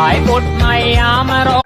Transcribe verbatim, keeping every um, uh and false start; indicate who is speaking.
Speaker 1: ายกฎไม่ยามรอ